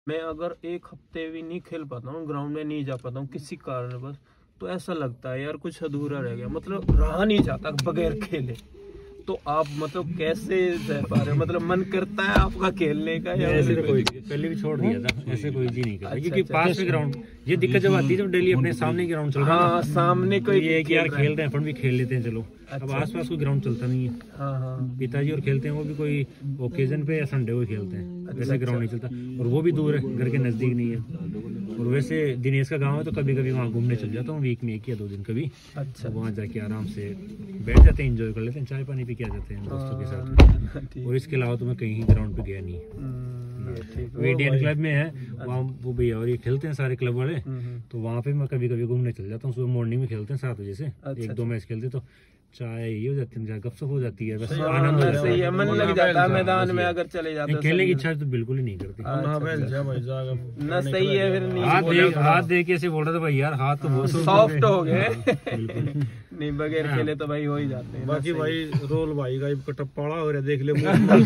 मैं अगर एक हफ्ते भी नहीं खेल पाता हूँ, ग्राउंड में नहीं जा पाता हूँ किसी कारणवश, तो ऐसा लगता है यार कुछ अधूरा रह गया, मतलब रहा नहीं जाता बगैर खेले। तो आप मतलब कैसे सह पा रहे हो? मतलब मन करता है आपका खेलने का या ऐसे तो कोई पहले भी छोड़ दिया था, ऐसे कोई जी नहीं करता। क्योंकि पास में ग्राउंड, ये दिक्कत जब आती है जब डेली अपने सामने ग्राउंड चल रहा है। हाँ, सामने कोई ये है कि यार खेल रहे हैं, अपन भी खेल लेते हैं चलो। अब आसपास कोई ग्राउंड चलता नहीं है। हाँ। पिताजी और खेलते हैं, वो भी कोई ओकेजन पे या संडे को खेलते हैं, वैसे ग्राउंड नहीं चलता। और वो भी दूर है, घर के नजदीक नहीं है। और वैसे दिनेश का गांव है, तो कभी कभी वहाँ घूमने चल जाता हूँ, वीक में 1 या 2 दिन कभी। अच्छा, वहाँ जाके आराम से बैठ जाते हैं, एंजॉय कर लेते हैं, चाय पानी पी के आ जाते हैं दोस्तों के साथ। और इसके अलावा तो मैं कहीं ग्राउंड पे गया नहीं। वीडियन क्लब में है वहाँ, वो भैया और ये खेलते हैं सारे क्लब वाले, तो वहाँ पे मैं कभी कभी घूमने चल जाता हूँ। सुबह मॉर्निंग में खेलते हैं 7 बजे से, 1-2 मैच खेलते, तो चाय ये हो जाती है, गपशप हो जाती है, बस आनंद हो जाता है, मन लग जाता है मैदान में अगर चले जाते हैं। खेलने की इच्छा तो बिल्कुल ही नहीं करती ना, सही है फिर। हाथ देख के ऐसे बोल रहा था भाई यार, हाथ तो बहुत सॉफ्ट हो गए। नहीं, बगैर खेले तो भाई हो ही जाते हैं। बाकी भाई रोल भाई का कटप्पाड़ा हो रहा है, देख ले।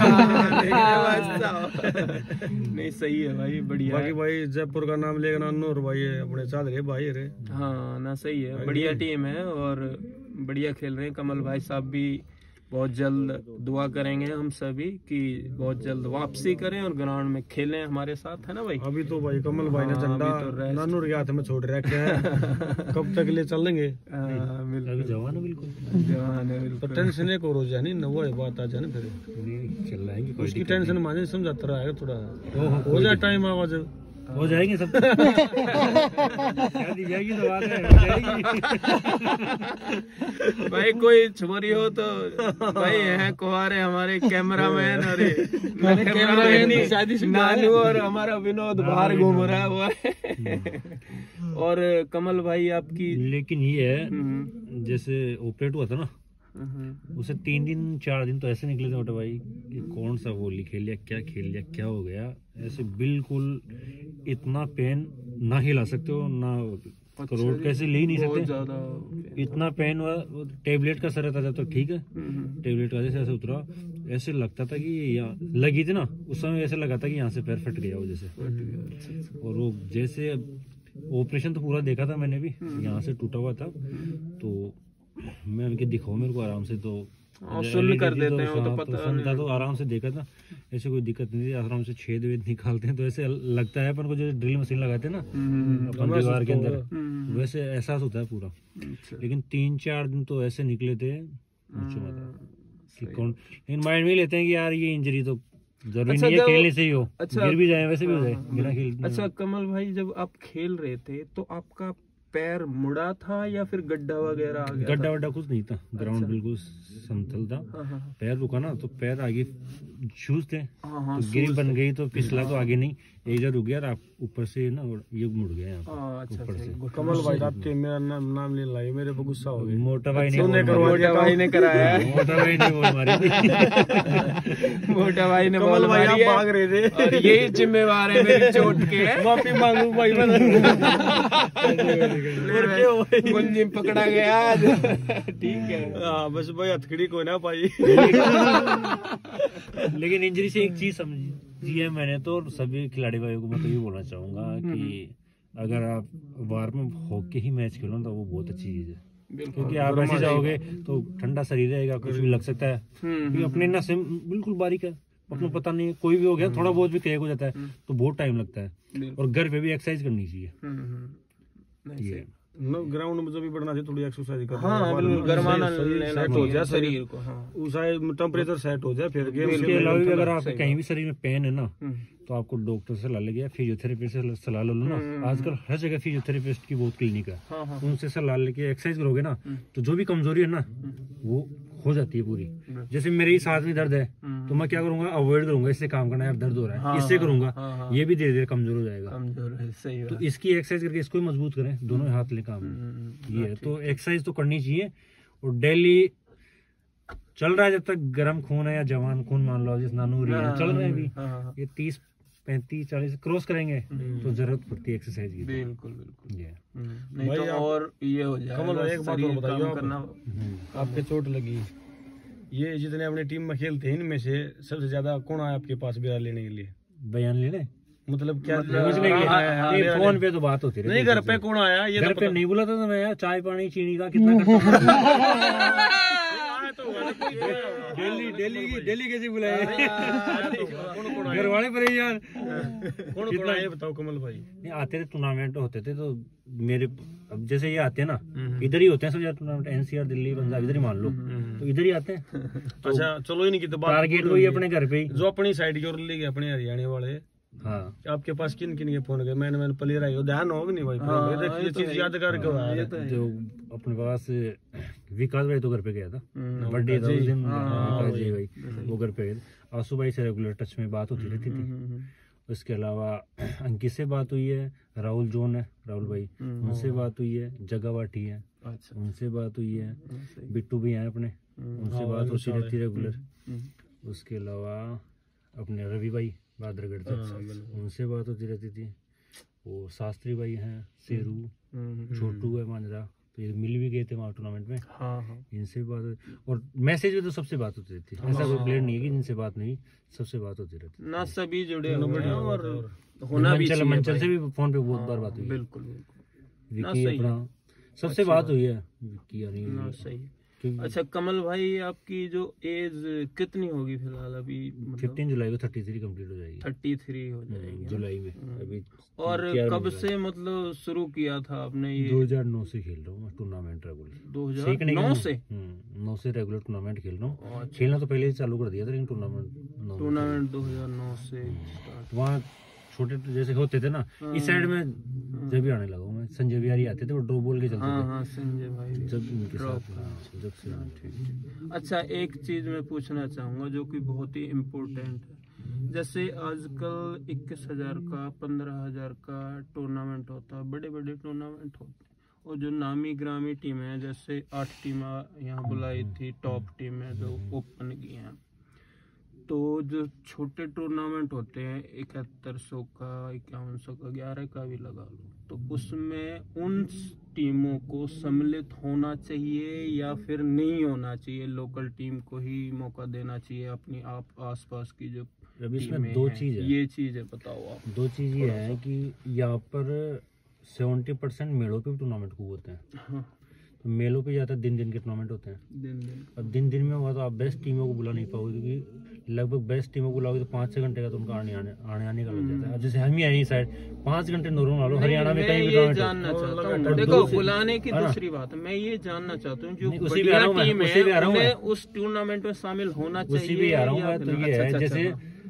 नहीं, सही है भाई, बढ़िया। बाकी भाई जयपुर का नाम लेकर ना नूर भाई अपने साथ रहे भाई रे। हाँ ना, सही है, बढ़िया टीम है और बढ़िया खेल रहे हैं। कमल भाई साहब भी बहुत जल्द दुआ करेंगे हम सभी कि बहुत जल्द वापसी करें और ग्राउंड में खेलें हमारे साथ, है ना भाई? अभी तो भाई कमल भाई ने झंडा नानूर के हाथ में छोड़ रखे हैं। कब तक ले चलेंगे? जवान है, बिल्कुल जवान है, बिल्कुल। टेंशन एक और हो जाए, नहीं वो बात आ जाए ना, फिर चल रहे उसकी टेंशन माने समझाता रहा है थोड़ा, हो जाए टाइम आवाज हो जाएंगे सब। शादी जाएगी तो बात है, हो जाएगी। भाई कोई छोरी हो तो भाई है कुंवारे हमारे कैमरामैन, अरे नानू और हमारा विनोद बाहर घूम रहा है वो है। और कमल भाई आपकी, लेकिन ये है जैसे ऑपरेट हुआ था ना, उसे 3-4 दिन तो ऐसे निकले थे मोटे भाई कि कौन सा होली खेल लिया, क्या खेल लिया, क्या हो गया, ऐसे बिल्कुल इतना पेन ना हिला सकते हो ना, करोड़ कैसे ले ही नहीं सकते, इतना पेन हुआ। टेबलेट का असर था तो ठीक है, टेबलेट का जैसे ऐसे उतरा, ऐसे लगता था कि यहाँ लगी थी ना, उस समय ऐसे लगा था कि यहाँ से पैर फट गया हो जैसे। और वो जैसे ऑपरेशन तो पूरा देखा था मैंने भी, यहाँ से टूटा हुआ था, तो मैं उनके दिखाऊं मेरे को आराम से, तो सुन कर देते हैं, तो पता तो आराम से देखा था, ऐसे कोई दिक्कत नहीं थी, आराम से छेद वेद निकालते हैं तो ऐसे लगता है अपन को जो ड्रिल मशीन लगाते हैं ना अपन दीवार के अंदर, वैसे एहसास होता है पूरा। लेकिन 3-4 दिन तो ऐसे निकले थे कि कौन, लेकिन माइंड में लेते हैं कि यार ये इंजरी तो जरूरी नहीं है खेलने से ही हो, गिर भी जाए वैसे भी हो जाए बिना खेल। अच्छा कमल भाई, जब आप खेल रहे थे तो आपका पैर मुड़ा था या फिर गड्ढा वगैरह आ गया? गड्ढा वड्ढा कुछ नहीं था, ग्राउंड बिल्कुल समतल था। पैर रुका ना तो पैर आगे शूज थे, तो गिरी बन गई तो फिसला तो आगे नहीं, इधर रुक गया, आप ऊपर से ना ये मुड़ गया यहाँ ऊपर से। कमल भाई आपके मेरा नाम ले लाई, मेरे पे गुस्सा हो गया। मोटा भाई ने कराया, मोटा भाई ने बोल मारी, मोटा भाई ने कमल भाई आप भाग रहे थे और यही जिम्मेवार है मेरी चोट के। माफी मांगू भाई, मुंजी पकड़ा गया आज। ठीक है, हाँ बस भाई हथकड़ी को ना पाई। लेकिन इंजरी से एक चीज समझी है मैंने, तो सभी खिलाड़ी भाइयों को मैं तो ये बोलना चाहूंगा कि अगर आप वार में होके ही मैच खेलो तो वो बहुत अच्छी चीज है, क्योंकि आप ऐसे जाओगे तो ठंडा शरीर रहेगा, कुछ भी लग सकता है, क्योंकि अपने नसें बिल्कुल बारीक है, अपने पता नहीं कोई भी हो गया थोड़ा बहुत भी क्रैक हो जाता है तो बहुत टाइम लगता है, और घर पे भी एक्सरसाइज करनी चाहिए। ये ग्राउंड में जो भी बढ़ना चाहिए, थोड़ी एक्सरसाइज करना, हाँ बिल्कुल, गरमाना सेट हो जाए शरीर को, हाँ उस टेम्परेचर सेट हो जाए, फिर गेम। इसके अलावा भी अगर आपके कहीं भी शरीर में पेन है ना, तो आपको डॉक्टर से सलाह लेके, फिजियोथेरेपिस्ट से सलाह लो ना, आजकल हर जगह फिजियोथेरेपिस्ट की बहुत क्लिनिक है, उनसे सलाह लेके एक्सरसाइज करोगे ना, तो जो भी कमजोरी है ना वो हो जाती है पूरी। जैसे मेरे ही साथ में दर्द है तो मैं क्या करूंगा, अवॉइड करूंगा, इससे काम करना है, दर्द हो रहा है इससे करूंगा, ये भी धीरे धीरे कमजोर हो जाएगा। सही तो इसकी एक्सरसाइज करके इसको मजबूत करें, दोनों हाथ ले काम, ये है। तो एक्सरसाइज तो करनी चाहिए, और डेली चल रहा है जब तक गर्म खून है या जवान खून मान लो, जिस नानूरी है चल रहे हैं अभी, ये 30-35-40 क्रॉस करेंगे तो जरूरत पड़ती है एक्सरसाइज की। बिल्कुल बिल्कुल, ये नहीं तो और ये हो जाए। कमल एक बात और बताइए, आपके चोट लगी, ये जितने अपनी टीम में खेलते हैं इनमें से सबसे ज्यादा कौन आया आपके पास बयान लेने के लिए? बयान लेने मतलब क्या फोन पे तो बात होती रही। नहीं, घर पे कौन आया ये घर पे नहीं बोला था मैं, चाय पानी चीनी का कितना खर्चा डेली कैसे बुलाए घर वाले परेशान। कौन आया बताओ कमल भाई। नहीं आते थे, टूर्नामेंट होते थे तो मेरे, अब जैसे ये आते हैं ना, इधर ही होते हैं सब ज्यादा टूर्नामेंट, एनसीआर दिल्ली पंजाब इधर ही मान लो, तो इधर ही आते हैं। तो अच्छा चलो ही नहीं की तो बात, टारगेट वही अपने घर पे ही, जो अपनी साइड की ओर ले गए अपने हरियाणा वाले। हाँ आपके पास किन किन के फोन गए, मैंने प्लेयर आए ध्यान होगा नहीं भाई, ये चीज याद करके जो अपने पास विकास भाई तो घर पे गया था, बर्थडे था उस दिन, विकास जी भाई वो घर पे गए थे। आंसू भाई से रेगुलर टच में बात होती रहती थी। उसके अलावा अंकित से बात हुई है, राहुल जोन है राहुल भाई, उनसे बात हुई है, जगावाटी है उनसे बात हुई है, बिट्टू भी हैं अपने, उनसे बात होती रहती रेगुलर। उसके अलावा अपने रवि भाई बादरगढ़ तक, उनसे बात होती रहती थी। वो शास्त्री भाई हैं, शेरू, छोटू है मांजरा, तो ये मिल भी गए थे वहाँ टूर्नामेंट में। इनसे भी बात, और मैसेज में तो सबसे बात होती रहती है, ऐसा कोई प्लेयर नहीं है कि जिनसे बात नहीं, सबसे बात होती रहती है ना, सभी जुड़े हुए हैं और होना भी चाहिए। मंचल से भी फोन पे बहुत बार बात हुई। बिल्कुल विकी अपना सबसे बात हुई है, विकी यानी सही। अच्छा कमल भाई, आपकी जो एज कितनी होगी फिलहाल अभी? 15 जुलाई को 33 कंप्लीट हो जाएगी। 33 हो जाएगी जुलाई में अभी। और कब से मतलब शुरू किया था आपने ये? 2009 से खेल रहा हूँ टूर्नामेंट रेगुलर। 2009 से? 9 से रेगुलर टूर्नामेंट खेल रहा हूँ। खेलना तो पहले ही चालू कर दिया था, लेकिन टूर्नामेंट 2009 से वहाँ छोटे जैसे होते थे ना, इस साइड में जब भी आने लगा मैं, संजय बिहारी आते थे, वो ड्रॉप बोल के चलते थे। संजय भाई जब उनके साथ जब से। ठीक। अच्छा एक चीज मैं पूछना चाहूंगा जो कि बहुत ही इम्पोर्टेंट है, जैसे आजकल 21,000 का 15,000 का टूर्नामेंट होता है, बड़े बड़े टूर्नामेंट होते हैं, और जो नामी ग्रामी टीम है, जैसे 8 टीम यहाँ बुलाई थी, टॉप टीम है जो ओपन की हैं, तो जो छोटे टूर्नामेंट होते हैं 7100 का, 5100 का, 11 का भी लगा लो, तो उसमें उन टीमों को सम्मिलित होना चाहिए या फिर नहीं होना चाहिए? लोकल टीम को ही मौका देना चाहिए अपनी आसपास की जो इसमें दो चीज है, ये चीज है, बताओ आप। दो चीज ये है कि यहाँ पर 70% मेलों पे टूर्नामेंट को होते हैं। तो मेलों पे ज्यादा दिन के टूर्नामेंट होते हैं। अब दिन में हुआ तो आप बेस्ट टीमों को बुला नहीं पाओगे, क्योंकि लगभग बेस्ट टीमों को बुलाओगे तो 5-6 घंटे का तो उनका आने का लग जाता है। अब जैसे हम ही यही साइड 5 घंटे नॉर्मल लो, हरियाणा में कहीं ये जानना चाहता हूँ, देखो बुलाने की दूसरी बात है, मैं ये जानना चाहता हूँ जो बढ़िया टीम है उस टूर्नामेंट में शामिल होना चाहिए। उसी भी आ रहा हूँ मैं, तो ये है जैसे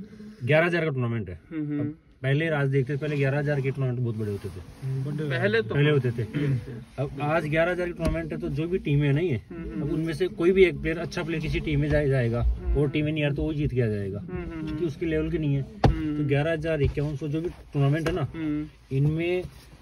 11,000 का टूर्नामेंट है। पहले राज देखते पहले 11,000 के टूर्नामेंट बहुत बड़े होते थे, पहले होते थे। अब आज 11,000 के टूर्नामेंट है, तो जो भी टीमें नहीं है, अब उनमें से कोई भी एक प्लेयर, अच्छा प्लेयर किसी टीम में जाएगा, और टीम में नहीं यार तो वो जीत के आ जाएगा, क्योंकि उसके लेवल की नहीं है। तो 11,000 5100 जो भी टूर्नामेंट है ना, इनमें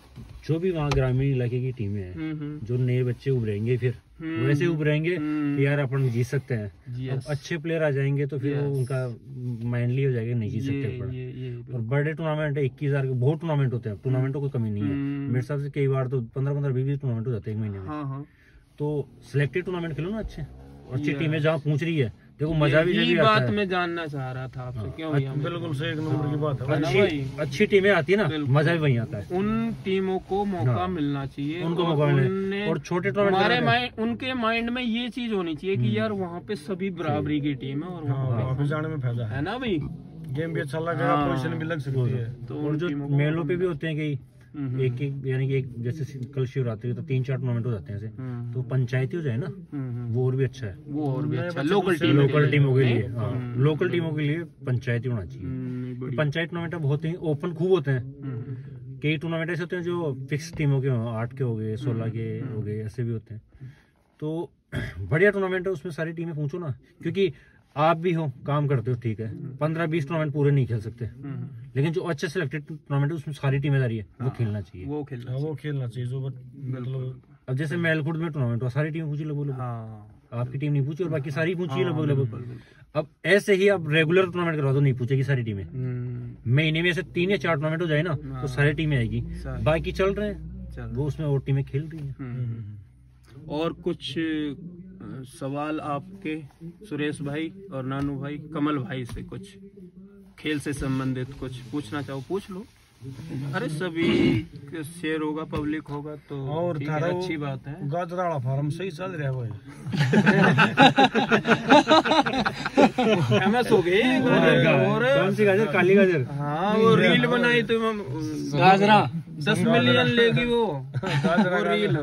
जो भी वहाँ ग्रामीण इलाके की टीमें हैं, जो नए बच्चे उभरेंगे, फिर वैसे उभरेंगे कि यार अपन जीत सकते हैं। अब अच्छे प्लेयर आ जाएंगे तो फिर वो उनका माइंडली हो जाएगा नहीं जीत सकते। और बड़े टूर्नामेंट है 21,000 के, बहुत टूर्नामेंट होते हैं, टूर्नामेंटों की कमी नहीं है मेरे हिसाब से। कई बार तो 15-20 टूर्नामेंट हो जाते हैं एक महीने में। तो सिलेक्टेड टूर्नामेंट खेलो ना, अच्छी टीमें जहाँ पहुंच रही है, देखो मजा भी यही बात मैं जानना चाह रहा था आपसे। क्यों भैया? बिल्कुल सही, एक नंबर की बात है। अच्छी टीमें आती है ना, मजा भी वहीं आता है। उन टीमों को मौका मिलना चाहिए, उनको मौका मिले। और छोटे टूर्नामेंट उनके माइंड में ये चीज होनी चाहिए कि यार वहाँ पे सभी बराबरी की टीम है, और वहाँ पे जाने में फायदा है ना भाई, गेम भी अच्छा लगेगा, पोजीशन भी लग सकती है। और जो मेलों पे भी होते हैं कई एक यानी कि एक जैसे कल शिवरात्रि तो 3-4 टूर्नामेंट हो जाते हैं ऐसे, तो पंचायती हो जाए ना, वो और भी अच्छा है। वो और भी अच्छा लोकल टीमों के लिए, लोकल टीमों के लिए पंचायती होना चाहिए। पंचायत टूर्नामेंट बहुत ही ओपन खूब होते हैं। कई टूर्नामेंट ऐसे होते हैं जो फिक्स टीमों के 8 के हो गए, 16 के हो गए, ऐसे भी होते हैं। तो बढ़िया टूर्नामेंट है, उसमें सारी टीमें पहुंचो ना, क्योंकि आप भी हो काम करते हो, ठीक है 15-20 टूर्नामेंट पूरे नहीं खेल सकते, लेकिन जो अच्छे सिलेक्टेड टूर्नामेंट है उसमें सारी टीमेदारी है, वो खेलना चाहिए, वो खेलना चाहिए जो मतलब। अब जैसे मेलखुर्द में टूर्नामेंट हुआ, सारी टीमें पूछी लगभग, आपकी टीम नहीं पूछी और बाकी सारी पूछी लगभग। अब ऐसे ही अब रेगुलर टूर्नामेंट करवा दो, नहीं पूछेगी सारी टीमें। महीने में ऐसे 3 या 4 टूर्नामेंट हो जाए ना, तो सारी टीमें आएगी, बाकी चल रहे हैं वो उसमें और टीमें खेल रही है। और कुछ सवाल आपके सुरेश भाई और नानू भाई, कमल भाई से कुछ? खेल से संबंधित कुछ पूछना चाहो पूछ लो। अरे सभी शेयर होगा, पब्लिक होगा तो और ठीक है, अच्छी बात है। गाजर वाला फार्म सही चल रहा है भाई। फेमस हो गई और कौन सी गाजर? काली गाजर। हाँ वो रील बनाई तो गाजरा 10 मिलियन लेगी वो रील।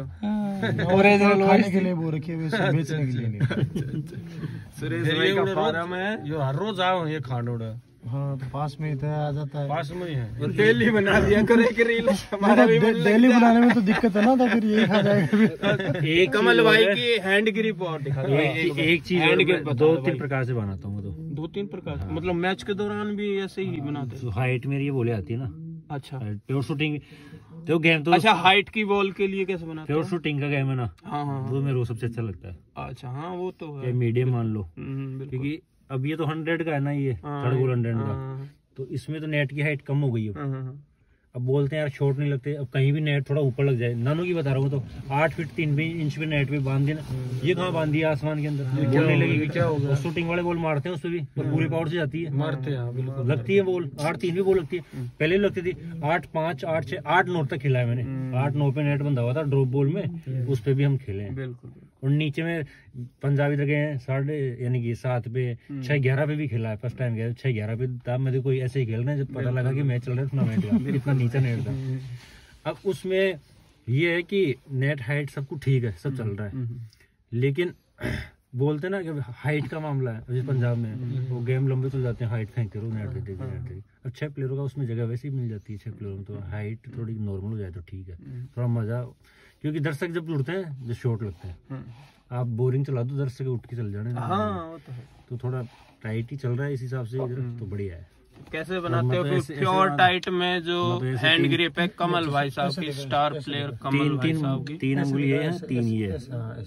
खाने के लिए वो रखे हुए बेचने के लिए नहीं। सुरेश भाई का फार्म है जो हर रोज आओ ये खांडोड़ा। हाँ तो पास में इतना आ जाता है। पास में ही है। डेली बना दिया करो एक रील। हमारा भी डेली बनाने में तो दिक्कत है ना, तो फिर यही खा जाएगा। एक कमल भाई की हैंड की रिपोर्ट दिखा दो। एक चीज हैंड की 2-3 प्रकार से बनाता हूँ। तो 2-3 प्रकार मतलब मैच के दौरान भी ऐसे ही बनाते हैं। हाइट मेरी ये बोले आती है ना। अच्छा प्योर शूटिंग तो गेम तो अच्छा हाइट की बॉल के लिए कैसे बनाते प्योर शूटिंग का गेम है ना। हाँ हाँ वो मेरे को सबसे अच्छा लगता है। अच्छा हाँ वो तो है। मीडियम मान लो, बिल्कुल। क्योंकि अब ये तो 100 का है ना, ये 100 का, तो इसमें तो नेट की हाइट कम हो गई है। अब बोलते हैं यार शॉट नहीं लगते, अब कहीं भी नेट थोड़ा ऊपर लग जाए। नानू की बता रहा हूँ तो 8 फीट 3 इंच पे नेट पे बांध देना, ये कहाँ बांध दिया आसमान के अंदर, बॉल नहीं लगेगी। क्या होगा? शूटिंग वाले बॉल मारते हैं उससे भी, तो पूरी पावर से जाती है, मारते हैं बिल्कुल लगती है बॉल। 8-3 भी बॉल लगती है, पहले भी लगती थी। 8-5 8-6 8-9 तक खेला है मैंने। 8-9 पे नेट बंधा हुआ था ड्रॉप बॉल में, उस पे भी हम खेले हैं। बिल्कुल। और नीचे में पंजाबी तक गए 7:30 यानी कि 7 पे 6-11 पे भी खेला है। फर्स्ट टाइम गया 6-11 पे, तब मेरे कोई ऐसे ही खेलना जब पता लगा कि मैच चल रहा है टूर्नामेंट का, इतना नीचा नेट था। अब उसमें ये है कि नेट हाइट सब कुछ ठीक है, सब चल रहा है, लेकिन बोलते ना कि हाइट का मामला है। जैसे पंजाब में वो गेम लंबे चल जाते हैं, हाइट फेंकते रहो, नेट देते नेट। अब 6 प्लेयरों का उसमें जगह वैसे ही मिल जाती है 6 प्लेयरों में, तो हाइट थोड़ी नॉर्मल हो जाए तो ठीक है, थोड़ा मजा। क्योंकि दर्शक जब जुड़ते हैं जब शॉट लगते हैं, आप बोरिंग चला दो दर्शक उठ के चल जाने। हाँ वो तो है। तो थोड़ा टाइट ही चल रहा है इस हिसाब से, तो बढ़िया है। कैसे बनाते हो फिर प्योर टाइट में जो हैंड ग्रिप है? कमल भाई साहब की स्टार प्लेयर कमल भाई साहब की 3 अंगुली है, 3 ये है।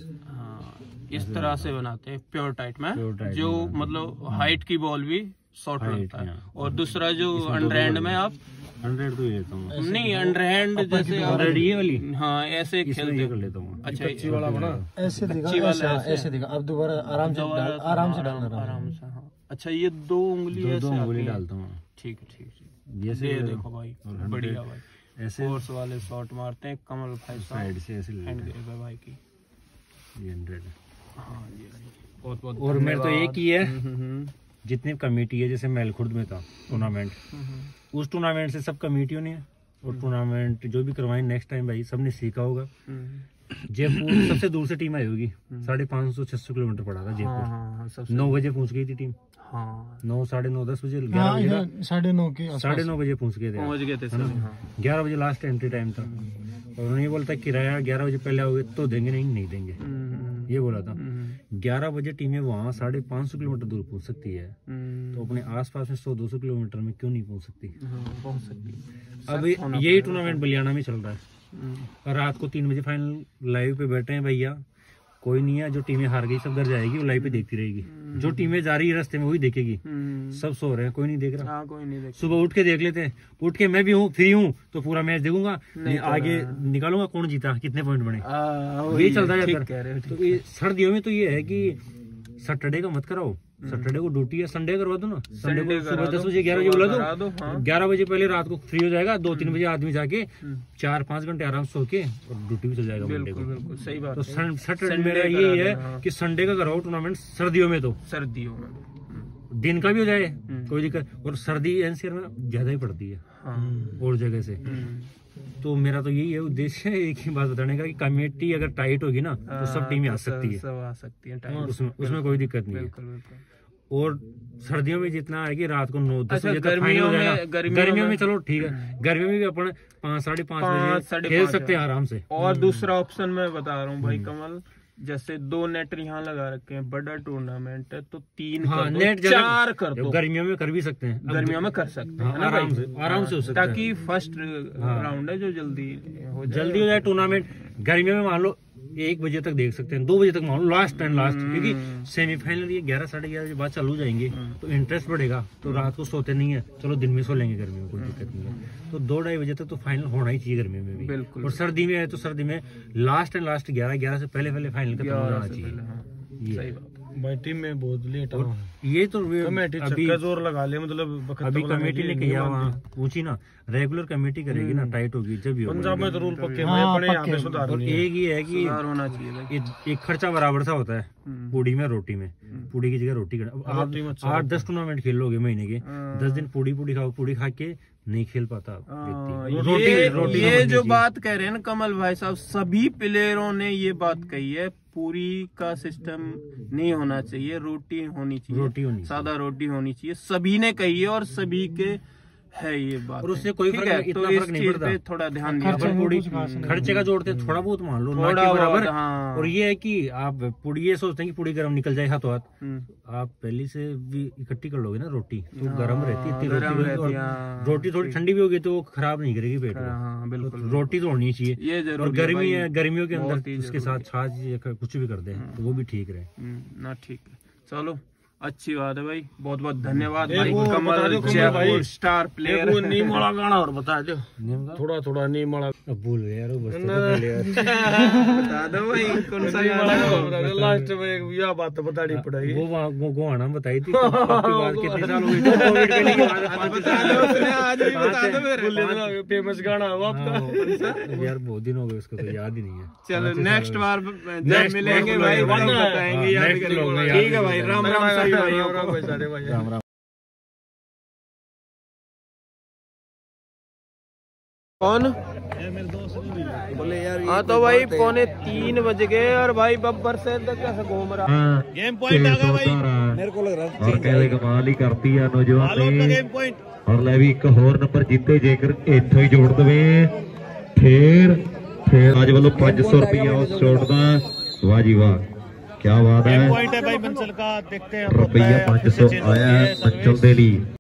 हाँ इस तरह से बनाते हैं प्योर टाइट में, टाइट जो मतलब हाइट की बॉल भी शॉर्ट लगता है। और दूसरा जो अंडरहैंड में आप 100 तो ये लेता हूँ। नहीं अंडरहैंड जैसे ये वाली, हाँ ऐसे खेलते ये कर लेता हूँ। अच्छा कच्ची वाला बना ऐसे दिखा, ऐसे दिखा। अब दोबारा आराम से डालना, आराम से। हाँ अच्छा ये 2 उंगली ऐसे 2 उंगली आती है। डालता हूँ। ठीक है ठीक है। ये से ये देखो भाई बढ़िया भाई, ऐसे फोर्स वाले शॉट मारते हैं कमल भाई साहब। साइड से ऐसे हैंड ग्रिप है भाई की। ये 100 है। हाँ ये बहुत बहुत। और मेरे तो एक ही है, जितनी कमेटी है, जैसे मेलखुर्द में था टूर्नामेंट, उस टूर्नामेंट से सब कमेटियों ने और टूर्नामेंट जो भी करवाए नेक्स्ट टाइम भाई सबने सीखा होगा। जयपुर सबसे दूर से टीम आई होगी, 550-600 किलोमीटर पड़ा था जयपुर। 9 बजे पहुंच गई थी टीम। हाँ 9, 9:30, 10 बजे, 9:30 बजे पहुंच गए थे। 11 बजे लास्ट एंट्री टाइम था, और उन्होंने ये बोला था किराया 11 बजे पहले आओगे तो देंगे, नहीं देंगे, ये बोला था। 11 बजे टीमें वहाँ 550 किलोमीटर दूर पहुंच सकती है, तो अपने आसपास में 100-200 किलोमीटर में क्यों नहीं पहुंच सकती? पहुंच सकती। अब यही टूर्नामेंट बलियाना में चल रहा है, और रात को 3 बजे फाइनल लाइव पे बैठे हैं भैया। कोई नहीं है, जो टीमें हार गई सब घर जाएगी, वो लाइव पे देखती रहेगी। जो टीमें जा रही है रास्ते में वही देखेगी। सब सो रहे हैं, कोई नहीं देख रहा। कोई नहीं देख। सुबह उठ के देख लेते हैं, उठ के मैं भी हूँ फ्री हूँ तो पूरा मैच देखूंगा, आगे निकालूंगा कौन जीता, कितने पॉइंट बने, यही चलता है। तो ये सर्दियों में तो ये है कि सैटरडे का मत कराओ, सैटरडे को ड्यूटी है, संडे करवा दो ना। संडे को सुबह 10 बजे 11 बजे बुला दो, 11 बजे पहले रात को फ्री हो जाएगा, 2-3 बजे आदमी जाके 4-5 घंटे आराम से सो के और ड्यूटी भी चल जाएगा मंडे को। बिल्कुल सही बात। तो सैटरडे मेरा यही है कि संडे का कराओ टूर्नामेंट सर्दियों में, तो सर्दियों में दिन का भी हो जाए कोई दिक्कत, और सर्दी एनसीआर में ज्यादा ही पड़ती है और जगह से। तो मेरा तो यही है उद्देश्य, एक ही बात बताने का कि कमेटी अगर टाइट होगी ना तो सब टीमें आ सकती है, सब आ सकती है टाइट, उसमें कोई दिक्कत नहीं है। और सर्दियों में जितना आएगी रात को 9-10 बजे तक फाइनल हो जाएगा। गर्मियों में चलो ठीक है, गर्मियों में भी अपन 5-5:30 बजे खेल सकते हैं आराम से। और दूसरा ऑप्शन मैं बता रहा हूँ भाई कमल, जैसे 2 नेट यहाँ लगा रखे हैं, बड़ा टूर्नामेंट है तो 3 नेट 4 कर दो। गर्मियों में कर भी सकते हैं, गर्मियों में कर सकते हैं आराम से हो सकता है, ताकि फर्स्ट राउंड है जो जल्दी हो जाए टूर्नामेंट। गर्मियों में मान लो 1 बजे तक देख सकते हैं, 2 बजे तक मान लो लास्ट, क्योंकि सेमीफाइनल ये 11-11:30 बजे बाद चालू जाएंगे तो इंटरेस्ट बढ़ेगा, तो रात को सोते नहीं है, चलो दिन में सो लेंगे, गर्मी में कोई दिक्कत नहीं है। तो 2-2:30 बजे तक तो फाइनल होना ही चाहिए गर्मी में भी। बिल्कुल। और सर्दी में है तो सर्दी में लास्ट 11 से पहले फाइनल खत्म हो जाना चाहिए। सही बात। भाई टीम में बहुत लेट और ये तो कमेटी अभी चक्का जोर लगा ले, मतलब अभी कमेटी ने किया वहाँ पूछी ना, रेगुलर कमेटी करेगी ना, टाइट होगी जब ही पंजाब में तो रूल पक्के हाँ, यहाँ पे सुधार और नहीं है। एक ये है कि होना चाहिए एक खर्चा बराबर सा होता है पूड़ी में रोटी में, पूड़ी की जगह रोटी करना। अब रोटी में अच्छा आप 8-10 टूर्नामेंट खेल लोगे महीने के, 10 दिन पूड़ी खाओ, पूड़ी खा के नहीं खेल पाता व्यक्ति। ये जो बात कह रहे हैं ना कमल भाई साहब, सभी प्लेयरों ने ये बात कही है, पूरी का सिस्टम नहीं होना चाहिए, रोटी होनी चाहिए, रोटी होनी चाहिए, सादा रोटी होनी चाहिए, सभी ने कही है और सभी के है ये बात। और उससे कोई फर्क नहीं, इतना फर्क नहीं पड़ता, थोड़ा ध्यान दिया। खर्चे का जोड़ते थोड़ा बहुत मान लो ना के बराबर। और ये है कि आप पूड़ी ये सोचते हैं कि पूड़ी गर्म निकल जाए हाथों हाथ, आप पहले से भी इकट्ठी कर लोगे ना रोटी, तो गर्म रहती है इतनी रोटी, और रोटी थोड़ी ठंडी भी होगी तो वो खराब नहीं करेगी पेट को। बिल्कुल रोटी तो होनी चाहिए। और गर्मी है, गर्मियों के अंदर उसके साथ छाछ कुछ भी कर दे तो वो भी ठीक रहे ना। ठीक है, चलो अच्छी बात है भाई, बहुत बहुत धन्यवाद भाई। कमल भाई स्टार प्लेयर। नीम वाला गाना और बता दो थोड़ा थोड़ा, नीम वाला भूल गया यार, बता दो भाई कौन सा गाना। लास्ट में यह बात बतानी पड़ेगी, वो गाना बताई थी कितने साल हो गए, आज भी बता दो मेरे। फेमस गाना है आपका यार बहुत दिन हो गए उसको तो याद ही नहीं है। चलो नेक्स्ट बार जब मिलेंगे भाई बताएंगे, याद करेंगे। ठीक है भाई, राम राम सभी भाइयों को। राम राम। कौन? हाँ तो भाई 2:45 बज गए और भाई बब्बर से कैसे घूम रहा। गेम पॉइंट आ गया भाई, मेरे को लग रहा है कहले कमाल ही करती है नौजवान ने। गेम पॉइंट और ले भी एक होर नंबर जीते जेकर इथों ही जोड़ दवे, फिर आज वालों 500 रुपया उस छोड़ दा। वाह जी वाह, क्या बात है। पॉइंट है भाई बंसल का, देखते हैं रुपया 500 आया है बंसल दे लिए।